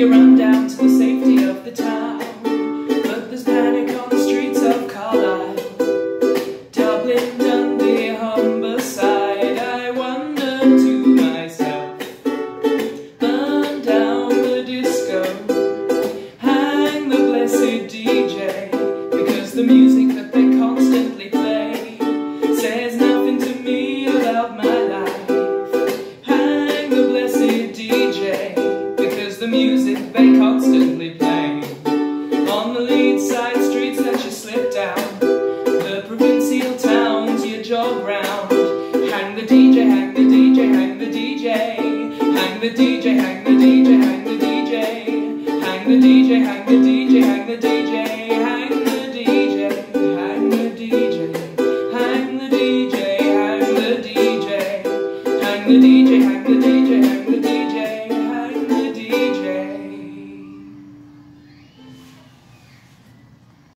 you run down to the safety of the town, but there's panic on the streets of Carlisle, Dublin, Dundee, Humberside. I wonder to myself, burn down the disco, hang the blessed DJ, because the music that they constantly play says nothing to me about my life. Hang the blessed DJ, because the music they constantly play on the lead side streets that you slip down, the provincial towns you jog round. Hang the DJ, hang the DJ, hang the DJ, hang the DJ, hang the DJ, hang the DJ, hang the DJ, hang the DJ, hang the DJ, hang the DJ, hang the DJ, hang the DJ, hang the DJ, hang the DJ, hang the DJ, hang the DJ.